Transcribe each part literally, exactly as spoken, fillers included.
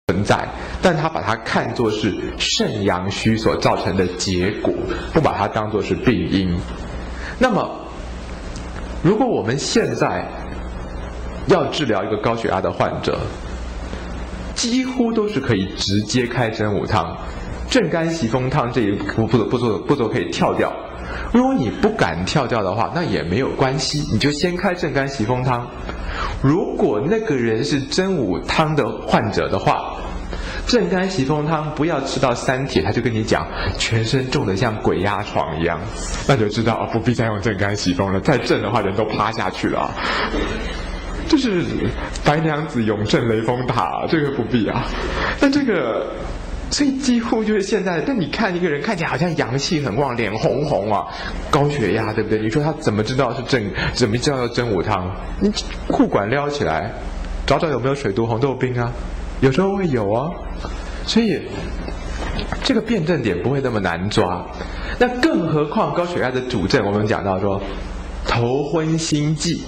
存在，但他把它看作是肾阳虚所造成的结果，不把它当作是病因。那么，如果我们现在要治疗一个高血压的患者，几乎都是可以直接开真武汤，正肝息风汤这一步步步骤步骤可以跳掉。如果你不敢跳掉的话，那也没有关系，你就先开正肝息风汤。如果那个人是真武汤的患者的话，正肝息风汤不要吃到三铁，他就跟你讲全身重得像鬼压床一样，那就知道哦，不必再用正肝息风了。再正的话，人都趴下去了。就是白娘子永镇雷峰塔，这个不必啊。但这个，所以几乎就是现在。但你看一个人看起来好像阳气很旺，脸红红啊，高血压，对不对？你说他怎么知道是正？怎么知道要真武汤？你裤管撩起来，找找有没有水毒红豆冰啊？有时候会有啊。所以这个辩证点不会那么难抓。那更何况高血压的主症，我们讲到说头昏心悸。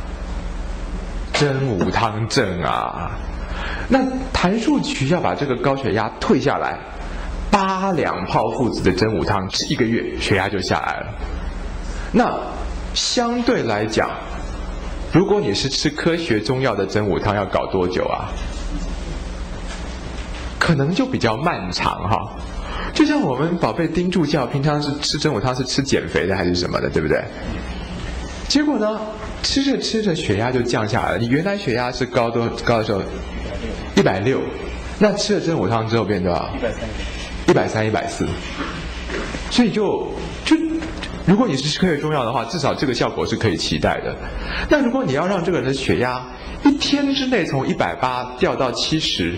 真武汤症啊，那谭树渠要把这个高血压退下来，八两泡附子的真武汤吃一个月，血压就下来了。那相对来讲，如果你是吃科学中药的真武汤，要搞多久啊？可能就比较漫长哈。就像我们宝贝丁助教，平常是吃真武汤是吃减肥的还是什么的，对不对？结果呢？吃着吃着血压就降下来了。你原来血压是高多高的时候，一百六，那吃了真武汤之后变多少？一百三、一百四。所以就就，如果你是吃科学中药的话，至少这个效果是可以期待的。那如果你要让这个人的血压一天之内从一百八掉到七十，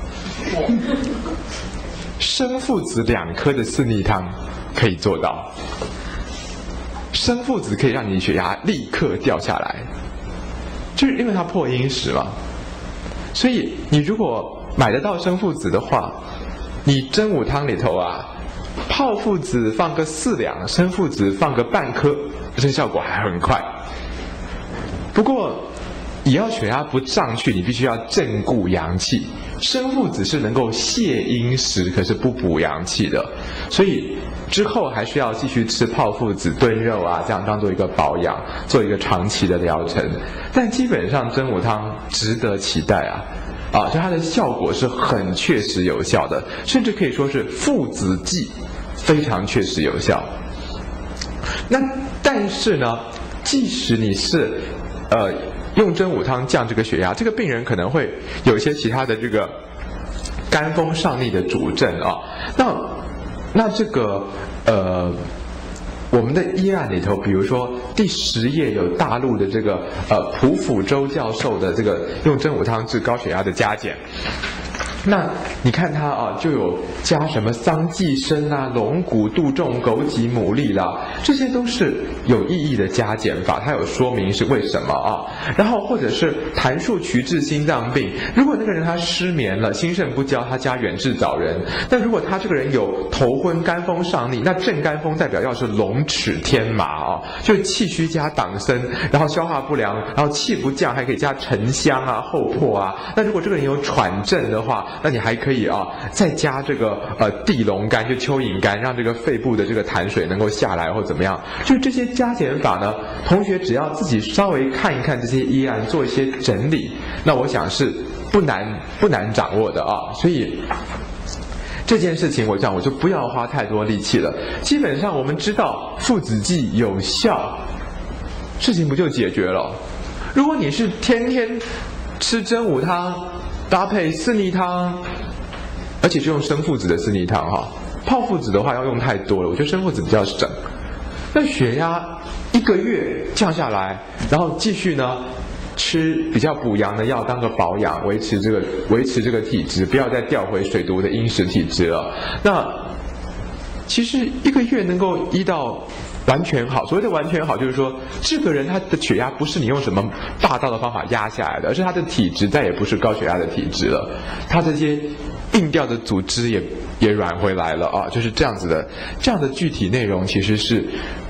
生附子两颗的四逆汤可以做到。生附子可以让你血压立刻掉下来，就是因为它破阴实嘛。所以你如果买得到生附子的话，你真武汤里头啊，泡附子放个四两，生附子放个半颗，这效果还很快。不过你要血压不上去，你必须要正固阳气。生附子是能够泻阴实，可是不补阳气的，所以之后还需要继续吃泡附子炖肉啊，这样当做一个保养，做一个长期的疗程。但基本上真武汤值得期待啊，啊，就它的效果是很确实有效的，甚至可以说是附子剂，非常确实有效。那但是呢，即使你是呃用真武汤降这个血压，这个病人可能会有一些其他的这个肝风上逆的主症啊，那。那这个呃，我们的医案里头，比如说第十页有大陆的这个呃蒲辅周教授的这个用真武汤治高血压的加减。那你看它啊，就有加什么桑寄生啦、龙骨、杜仲、枸杞、牡蛎啦，这些都是有意义的加减法，它有说明是为什么啊。然后或者是谭树渠治心脏病，如果那个人他失眠了，心肾不交，他加远志枣仁。但如果他这个人有头昏、肝风上逆，那正肝风代表要是龙齿天麻啊，就是气虚加党参，然后消化不良，然后气不降，还可以加沉香啊、厚朴啊。那如果这个人有喘症的话，那你还可以啊，再加这个呃地龙干，就蚯蚓干，让这个肺部的这个痰水能够下来或怎么样。就这些加减法呢，同学只要自己稍微看一看这些医案，做一些整理，那我想是不难不难掌握的啊。所以这件事情，我讲我就不要花太多力气了。基本上我们知道附子剂有效，事情不就解决了？如果你是天天吃真武汤搭配四逆汤，而且是用生附子的四逆汤哈，泡附子的话要用太多了，我觉得生附子比较省。那血压一个月降下来，然后继续呢吃比较补阳的药当个保养，维持这个维持这个体质，不要再调回水毒的阴实体质了。那其实一个月能够医到完全好，所谓的完全好，就是说这个人他的血压不是你用什么霸道的方法压下来的，而是他的体质再也不是高血压的体质了，他这些硬掉的组织也也软回来了啊，就是这样子的。这样的具体内容其实是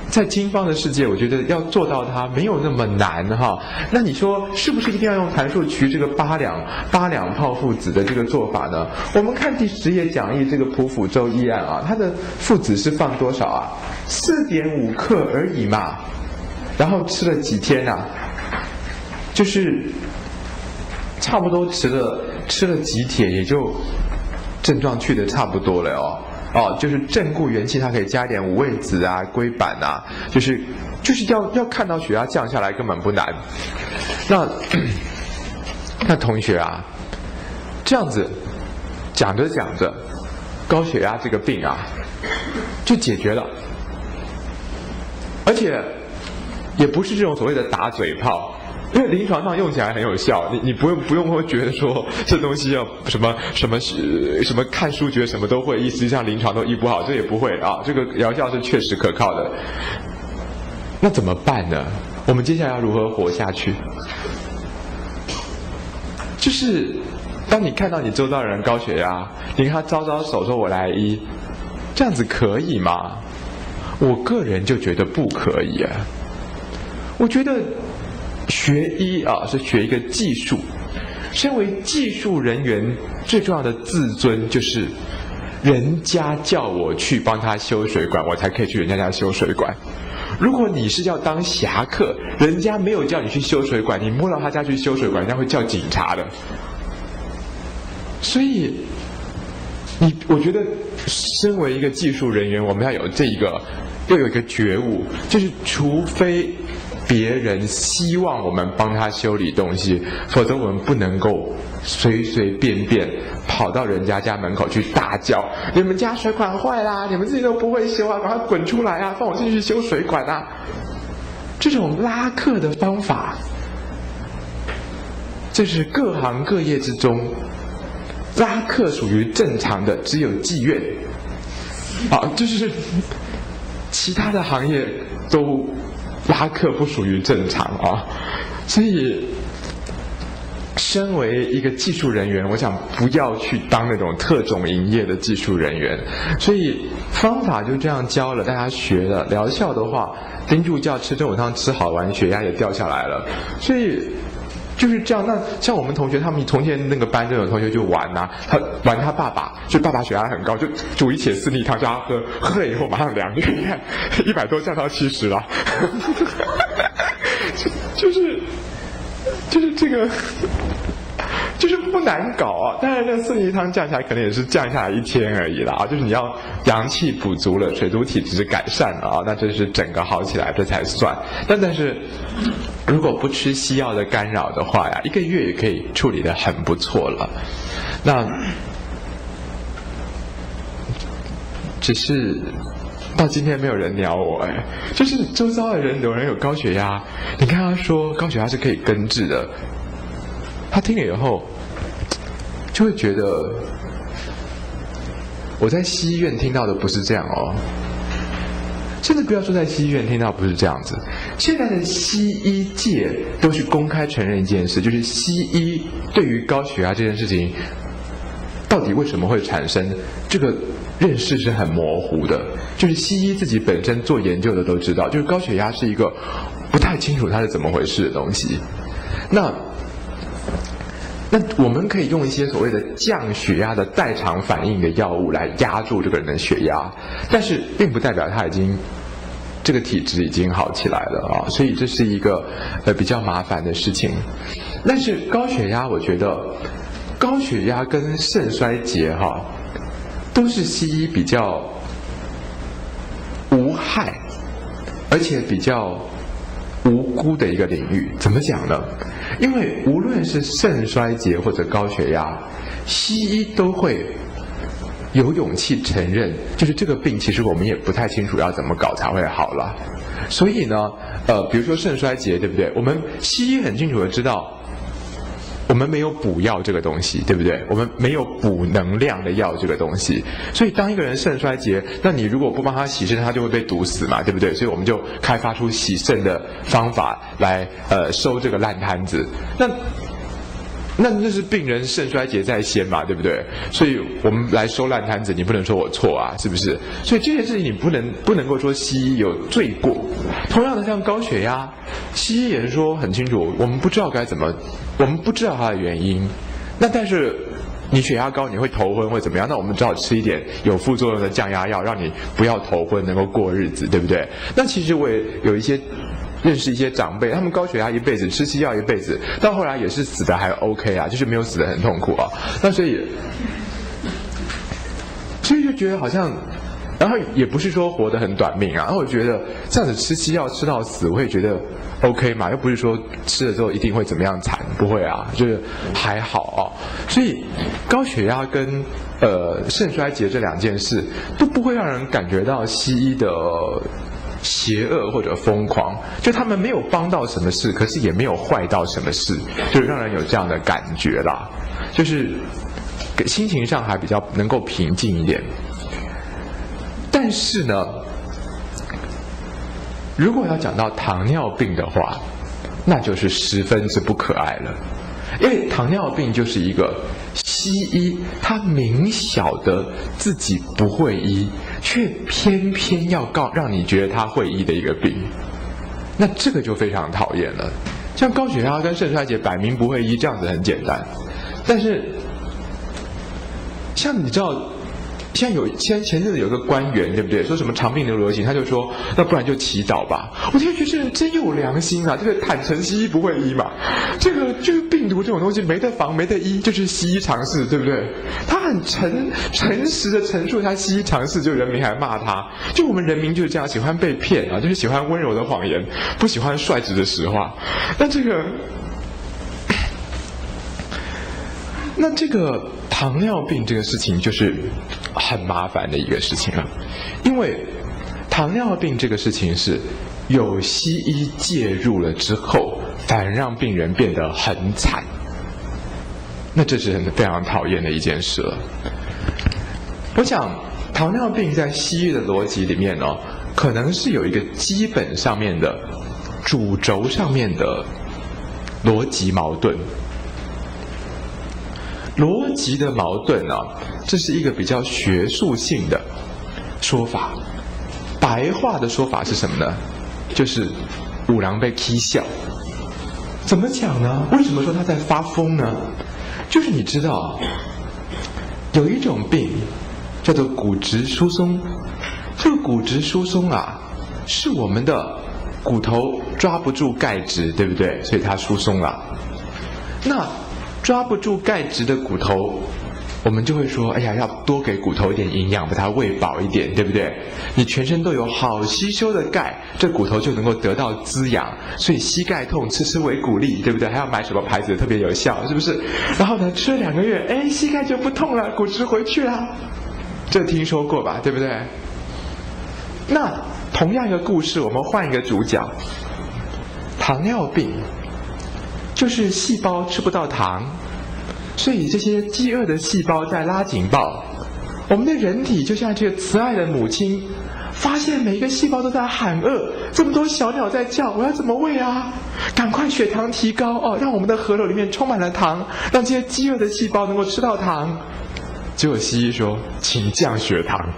在经方的世界，我觉得要做到它没有那么难哈。那你说是不是一定要用谭树渠这个八两八两泡附子的这个做法呢？我们看第十页讲义这个普辅周议案啊，它的附子是放多少啊？四点五克而已嘛。然后吃了几天啊？就是差不多吃了吃了几帖，也就症状去的差不多了哦。哦，就是正固元气，它可以加一点五味子啊、龟板啊，就是就是要要看到血压降下来根本不难。那那同学啊，这样子讲着讲着，高血压这个病啊就解决了，而且也不是这种所谓的打嘴炮。因为临床上用起来很有效，你你不用不用会觉得说这东西要什么什么什么看书觉得什么都会，实际上临床都医不好，这也不会啊，这个疗效是确实可靠的。那怎么办呢？我们接下来要如何活下去？就是当你看到你周遭的人高血压，你跟他招招手说我来医，这样子可以吗？我个人就觉得不可以啊。我觉得学医啊是学一个技术，身为技术人员最重要的自尊就是人家叫我去帮他修水管，我才可以去人家家修水管。如果你是要当侠客，人家没有叫你去修水管，你摸到他家去修水管，人家会叫警察的。所以你我觉得身为一个技术人员，我们要有这一个要有一个觉悟，就是除非别人希望我们帮他修理东西，否则我们不能够随随便便跑到人家家门口去大叫：你们家水管坏啦，你们自己都不会修啊，赶快滚出来啊，放我进去修水管啊！这种拉客的方法，这是各行各业之中拉客属于正常的，只有妓院啊，就是其他的行业都拉客不属于正常啊，所以身为一个技术人员，我想不要去当那种特种营业的技术人员。所以方法就这样教了，大家学了。疗效的话，丁助教吃中午汤吃好玩，血压也掉下来了。所以就是这样。那像我们同学，他们从前那个班就有同学就玩啊，他玩他爸爸，就爸爸血压很高，就煮一铁四逆汤叫他喝，喝了以后马上凉，你看一百多降到七十了，就就是就是这个。就是不难搞啊，当然这四逆汤降下来可能也是降下来一天而已啦啊，就是你要阳气补足了，水土体质改善了啊，那这是整个好起来这才算。但但是如果不吃西药的干扰的话呀，一个月也可以处理得很不错了。那只是到今天没有人鸟我哎，就是周遭的人有人有高血压，你看他说高血压是可以根治的。他听了以后，就会觉得我在西医院听到的不是这样哦。甚至不要说在西医院听到不是这样子，现在的西医界都是公开承认一件事，就是西医对于高血压这件事情，到底为什么会产生这个认识是很模糊的。就是西医自己本身做研究的都知道，就是高血压是一个不太清楚它是怎么回事的东西。那那我们可以用一些所谓的降血压的代偿反应的药物来压住这个人的血压，但是并不代表他已经这个体质已经好起来了啊，所以这是一个呃比较麻烦的事情。但是高血压，我觉得高血压跟肾衰竭哈，都是西医比较无害，而且比较无辜的一个领域。怎么讲呢？因为无论是肾衰竭或者高血压，西医都会有勇气承认，就是这个病其实我们也不太清楚要怎么搞才会好了。所以呢，呃，比如说肾衰竭，对不对？我们西医很清楚的知道，我们没有补药这个东西，对不对？我们没有补能量的药这个东西，所以当一个人肾衰竭，那你如果不帮他洗肾，他就会被毒死嘛，对不对？所以我们就开发出洗肾的方法来呃收这个烂摊子。那那那是病人肾衰竭在先嘛，对不对？所以我们来收烂摊子，你不能说我错啊，是不是？所以这件事情你不能不能够说西医有罪过。同样的，像高血压，西医也是说很清楚，我们不知道该怎么，我们不知道它的原因。那但是你血压高，你会头昏会怎么样？那我们只好吃一点有副作用的降压药，让你不要头昏，能够过日子，对不对？那其实我也有一些。认识一些长辈，他们高血压一辈子，吃西药一辈子，到后来也是死的还 OK 啊，就是没有死得很痛苦啊。那所以，所以就觉得好像，然后也不是说活得很短命啊。然后我觉得这样子吃西药吃到死，我也觉得 OK 嘛，又不是说吃了之后一定会怎么样惨，不会啊，就是还好啊。所以高血压跟呃肾衰竭这两件事都不会让人感觉到西医的邪恶或者疯狂，就他们没有帮到什么事，可是也没有坏到什么事，就让人有这样的感觉啦，就是心情上还比较能够平静一点。但是呢，如果要讲到糖尿病的话，那就是十分之不可爱了，因为糖尿病就是一个西医他明晓得自己不会医，却偏偏要告让你觉得他会医的一个病，那这个就非常讨厌了。像高血压跟肾衰竭摆明不会医，这样子很简单，但是像你知道像有前前阵子有个官员，对不对？说什么肠病毒流行，他就说那不然就祈祷吧。我就觉得这人真有良心啊！这个坦诚西医不会医嘛，这个就是病毒这种东西没得防没得医，就是西医常识，对不对？他很诚诚实的陈述他西医常识，就人民还骂他。就我们人民就是这样，喜欢被骗啊，就是喜欢温柔的谎言，不喜欢率直的实话。那这个。那这个糖尿病这个事情就是很麻烦的一个事情了，因为糖尿病这个事情是有西医介入了之后，反而让病人变得很惨，那这是很非常讨厌的一件事了。我想糖尿病在西医的逻辑里面呢，可能是有一个基本上面的主轴上面的逻辑矛盾。逻辑的矛盾啊，这是一个比较学术性的说法。白话的说法是什么呢？就是五郎被踢笑。怎么讲呢？为什么说他在发疯呢？就是你知道，有一种病叫做骨质疏松。这个骨质疏松啊，是我们的骨头抓不住钙质，对不对？所以它疏松了。那抓不住钙质的骨头，我们就会说，哎呀，要多给骨头一点营养，把它喂饱一点，对不对？你全身都有好吸收的钙，这骨头就能够得到滋养。所以膝盖痛吃吃维骨力，对不对？还要买什么牌子特别有效，是不是？然后呢，吃了两个月，哎，膝盖就不痛了，骨质回去了。这听说过吧，对不对？那同样一个故事，我们换一个主角，糖尿病。就是细胞吃不到糖，所以这些饥饿的细胞在拉警报。我们的人体就像这个慈爱的母亲，发现每一个细胞都在喊饿，这么多小鸟在叫，我要怎么喂啊？赶快血糖提高哦，让我们的河流里面充满了糖，让这些饥饿的细胞能够吃到糖。结果西医说，请降血糖。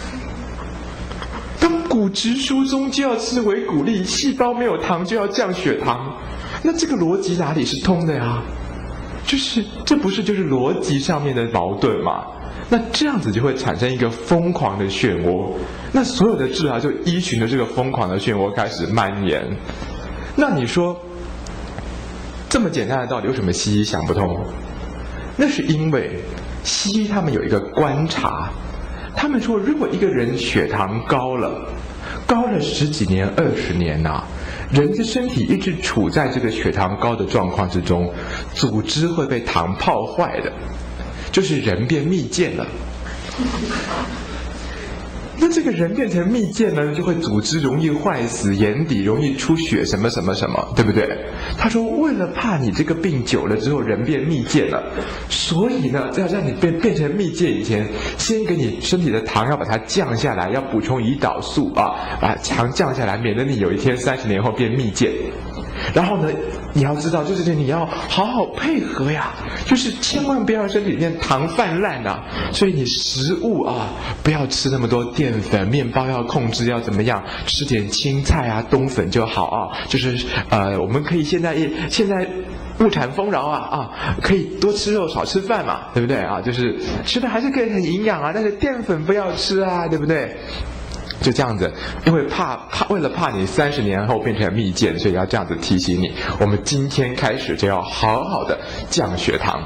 当骨质疏松就要吃维骨力，细胞没有糖就要降血糖。那这个逻辑哪里是通的呀？就是这不是就是逻辑上面的矛盾吗？那这样子就会产生一个疯狂的漩涡，那所有的治疗就依循着这个疯狂的漩涡开始蔓延。那你说这么简单的道理，为什么西医想不通？那是因为西医他们有一个观察，他们说如果一个人血糖高了，高了十几年、二十年呐、啊。人的身体一直处在这个血糖高的状况之中，组织会被糖泡坏的，就是人变蜜饯了。 那这个人变成蜜饯呢，就会组织容易坏死，眼底容易出血，什么什么什么，对不对？他说，为了怕你这个病久了之后人变蜜饯了，所以呢，要让你变变成蜜饯以前，先给你身体的糖要把它降下来，要补充胰岛素啊，把糖降下来，免得你有一天三十年后变蜜饯。然后呢，你要知道，就是你要好好配合呀，就是千万不要让身体里面糖泛滥啊。所以你食物啊，不要吃那么多淀粉，面包要控制，要怎么样，吃点青菜啊、冬粉就好啊。就是呃，我们可以现在现在物产丰饶啊啊，可以多吃肉少吃饭嘛，对不对啊？就是吃的还是可以很营养啊，但是淀粉不要吃啊，对不对？就这样子，因为怕怕为了怕你三十年后变成蜜饯，所以要这样子提醒你。我们今天开始就要好好的降血糖。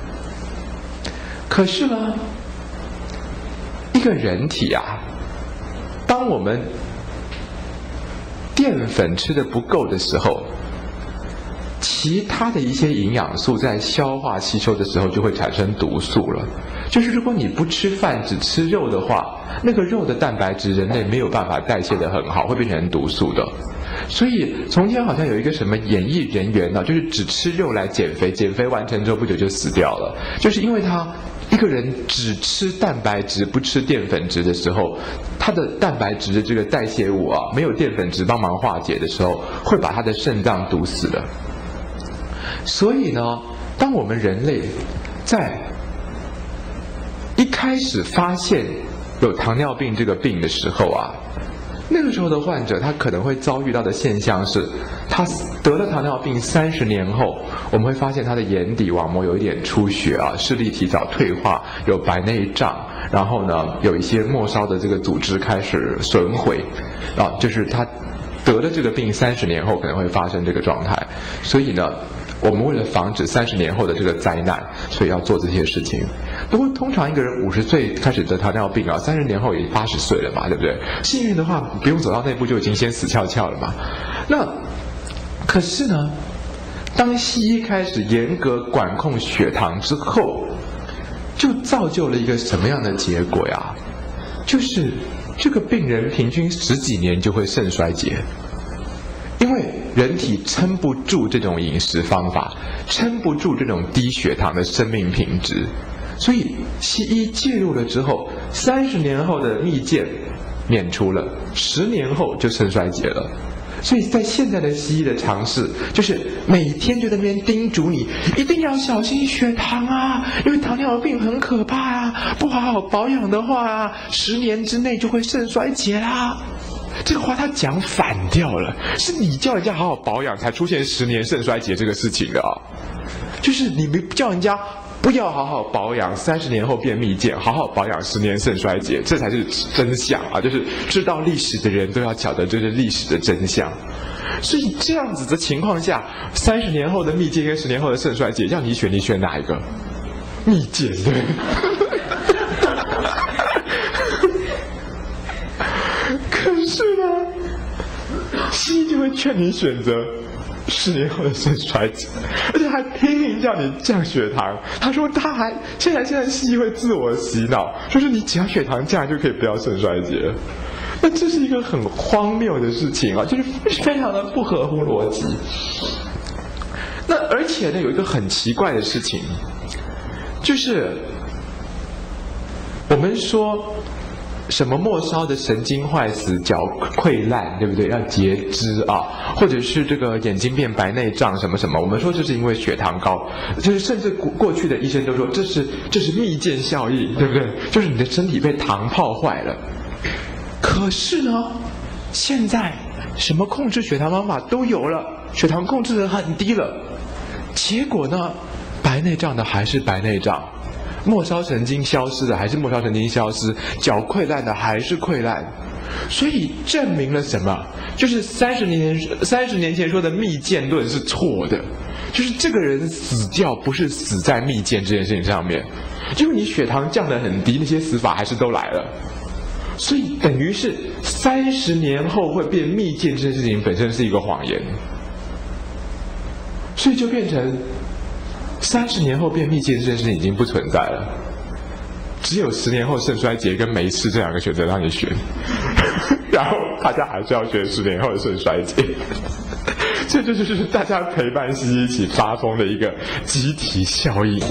可是呢，一个人体啊，当我们淀粉吃的不够的时候，其他的一些营养素在消化吸收的时候就会产生毒素了。就是如果你不吃饭只吃肉的话，那个肉的蛋白质人类没有办法代谢得很好，会变成毒素的。所以从前好像有一个什么演艺人员呢、啊，就是只吃肉来减肥，减肥完成之后不久就死掉了，就是因为他一个人只吃蛋白质不吃淀粉质的时候，他的蛋白质的这个代谢物啊，没有淀粉质帮忙化解的时候，会把他的肾脏毒死的。所以呢，当我们人类在一开始发现有糖尿病这个病的时候啊，那个时候的患者他可能会遭遇到的现象是，他得了糖尿病三十年后，我们会发现他的眼底网膜有一点出血啊，视力提早退化，有白内障，然后呢有一些末梢的这个组织开始损毁啊，就是他得了这个病三十年后可能会发生这个状态。所以呢，我们为了防止三十年后的这个灾难，所以要做这些事情。不过通常一个人五十岁开始得糖尿病啊，三十年后也八十岁了嘛，对不对？幸运的话，不用走到那步就已经先死翘翘了嘛。那可是呢，当西医开始严格管控血糖之后，就造就了一个什么样的结果呀？就是这个病人平均十几年就会肾衰竭。因为人体撑不住这种饮食方法，撑不住这种低血糖的生命品质，所以西医介入了之后，三十年后的蜜饯免除了，十年后就肾衰竭了。所以在现在的西医的尝试，就是每天就在那边叮嘱你一定要小心血糖啊，因为糖尿病很可怕啊，不好好保养的话啊，十年之内就会肾衰竭啦。这个话他讲反掉了，是你叫人家好好保养才出现十年肾衰竭这个事情的啊，就是你没叫人家不要好好保养，三十年后变蜜饯，好好保养十年肾衰竭，这才是真相啊！就是知道历史的人都要晓得这是历史的真相。所以这样子的情况下，三十年后的蜜饯跟十年后的肾衰竭，让你选，你选哪一个？蜜饯，对。可是呢，西医就会劝你选择十年后的肾衰竭，而且还拼命叫你降血糖。他说他还现在现在西医会自我洗脑，就是你只要血糖降就可以不要肾衰竭。那这是一个很荒谬的事情啊，就是非常的不合乎逻辑。那而且呢，有一个很奇怪的事情，就是我们说什么末梢的神经坏死、脚溃烂，对不对？要截肢啊，或者是这个眼睛变白内障什么什么，我们说这是因为血糖高，就是甚至过过去的医生都说这是这是蜜饯效应，对不对？就是你的身体被糖泡坏了。可是呢，现在什么控制血糖方法都有了，血糖控制得很低了，结果呢，白内障的还是白内障，末梢神经消失的还是末梢神经消失，脚溃烂的还是溃烂。所以证明了什么？就是三十年三十年前说的蜜饯论是错的，就是这个人死掉不是死在蜜饯这件事情上面，因为你血糖降得很低，那些死法还是都来了。所以等于是三十年后会变蜜饯这件事情本身是一个谎言，所以就变成三十年后变蜜饯这件事情已经不存在了。 只有十年后肾衰竭跟没事这两个选择让你选，然后大家还是要选十年后的肾衰竭。这就是大家陪伴西医一起发疯的一个集体效应。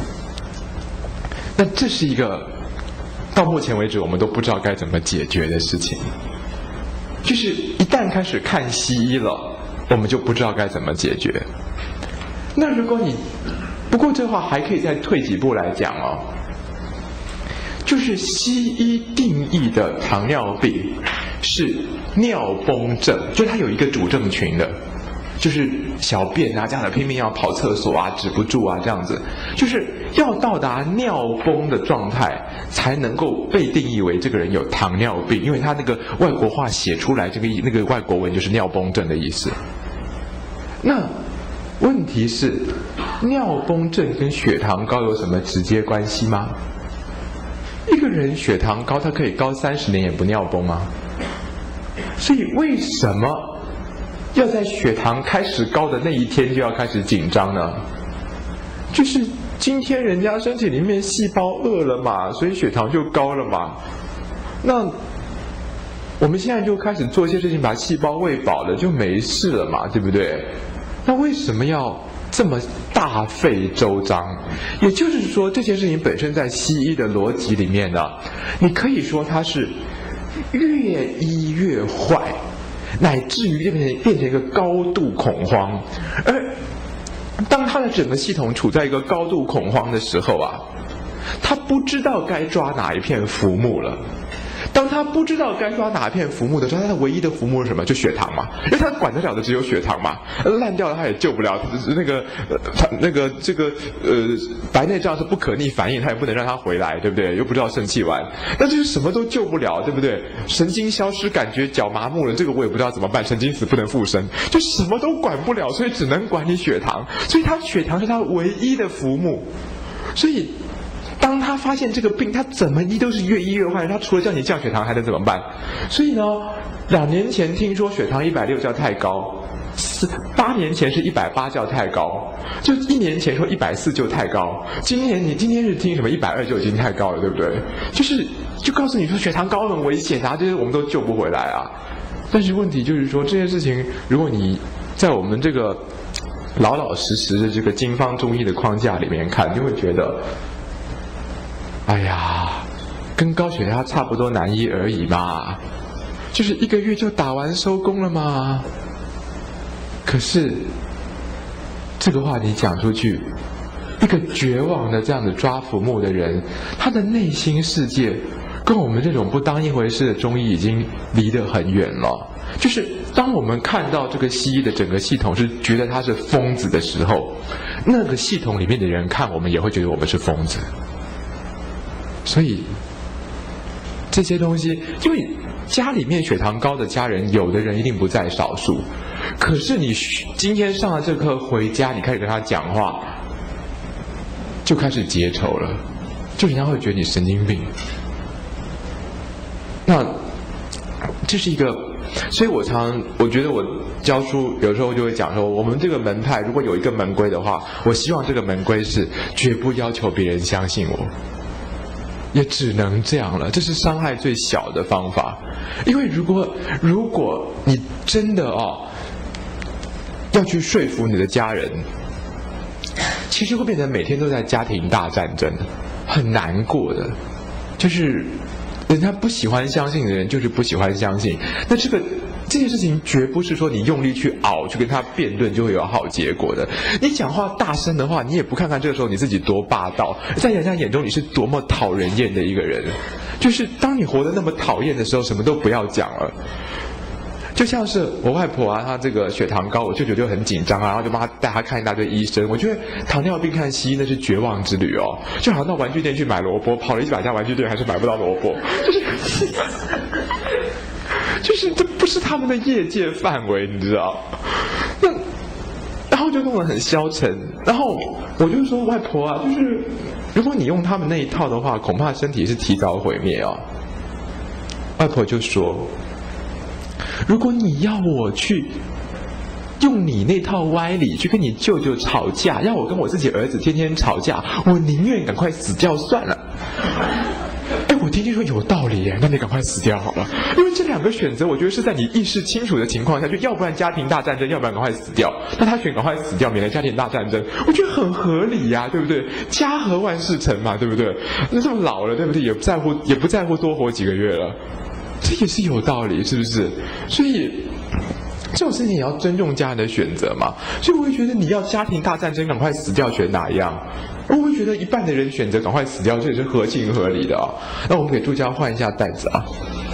那这是一个到目前为止我们都不知道该怎么解决的事情，就是一旦开始看西医了，我们就不知道该怎么解决。那如果你不过这话还可以再退几步来讲哦，就是西医定义的糖尿病是尿崩症，就是它有一个主症群的，就是小便啊，家长拼命要跑厕所啊，止不住啊，这样子，就是要到达尿崩的状态才能够被定义为这个人有糖尿病，因为他那个外国话写出来，这个那个外国文就是尿崩症的意思。那问题是，尿崩症跟血糖高有什么直接关系吗？一个人血糖高，他可以高三十年也不尿崩吗？所以为什么要在血糖开始高的那一天就要开始紧张呢？就是今天人家身体里面细胞饿了嘛，所以血糖就高了嘛。那我们现在就开始做一些事情，把细胞喂饱了就没事了嘛，对不对？那为什么要这么大费周章？也就是说，这件事情本身在西医的逻辑里面呢，你可以说它是越医越坏，乃至于变成变成一个高度恐慌。而当他的整个系统处在一个高度恐慌的时候啊，他不知道该抓哪一片浮木了。当他不知道该抓哪片浮木的时候，他的唯一的浮木是什么？就血糖嘛，因为他管得了的只有血糖嘛，烂掉了他也救不了。那个他那个这个呃白内障是不可逆反应，他也不能让他回来，对不对？又不知道肾气丸，那就是什么都救不了，对不对？神经消失，感觉脚麻木了，这个我也不知道怎么办。神经死不能复生，就什么都管不了，所以只能管你血糖。所以他血糖是他唯一的浮木，所以。当他发现这个病，他怎么医都是越医越坏，他除了叫你降血糖还能怎么办？所以呢，两年前听说血糖一百六叫太高，四八年前是一百八叫太高，就一年前说一百四就太高，今年你今天是听什么一百二就已经太高了，对不对？就是就告诉你说血糖高很危险啊，这些我们都救不回来啊。但是问题就是说这件事情，如果你在我们这个老老实实的这个经方中医的框架里面看，就会觉得。哎呀，跟高血压差不多难医而已嘛，就是一个月就打完收工了嘛。可是这个话你讲出去，一个绝望的这样子抓浮木的人，他的内心世界跟我们这种不当一回事的中医已经离得很远了。就是当我们看到这个西医的整个系统是觉得他是疯子的时候，那个系统里面的人看我们也会觉得我们是疯子。所以这些东西，因为家里面血糖高的家人，有的人一定不在少数。可是你今天上了这课回家，你开始跟他讲话，就开始结仇了，就人家会觉得你神经病。那这是一个，所以我常我觉得我教书有时候就会讲说，我们这个门派如果有一个门规的话，我希望这个门规是绝不要求别人相信我。也只能这样了，这是伤害最小的方法。因为如果如果你真的哦要去说服你的家人，其实会变成每天都在家庭大战争，很难过的。就是人家不喜欢相信的人，就是不喜欢相信。那这个这件事情绝不是说你用力去熬去跟他辩论就会有好结果的。你讲话大声的话，你也不看看这个时候你自己多霸道，在人家眼中你是多么讨人厌的一个人。就是当你活得那么讨厌的时候，什么都不要讲了。就像是我外婆啊，她这个血糖高，我舅舅就很紧张啊，然后就帮她带她看一大堆医生。我觉得糖尿病看西医那是绝望之旅哦，就好像到玩具店去买萝卜，跑了一百家玩具店还是买不到萝卜，就是就是这不是他们的业界范围，你知道？那然后就弄得很消沉。然后我就说外婆啊，就是如果你用他们那一套的话，恐怕身体是提早毁灭哦。外婆就说，如果你要我去用你那套歪理去跟你舅舅吵架，要我跟我自己儿子天天吵架，我宁愿赶快死掉算了。哎，我听听说有道理耶，那你赶快死掉好了。因为这两个选择，我觉得是在你意识清楚的情况下，就要不然家庭大战争，要不然赶快死掉。那他选赶快死掉，免得家庭大战争，我觉得很合理呀，对不对？家和万事成嘛，对不对？那这么老了，对不对？也不在乎，也不在乎多活几个月了，这也是有道理，是不是？所以这种事情也要尊重家人的选择嘛。所以我会觉得你要家庭大战争赶快死掉，选哪一样？我会觉得一半的人选择赶快死掉，这也是合情合理的啊。那我们给助教换一下袋子啊。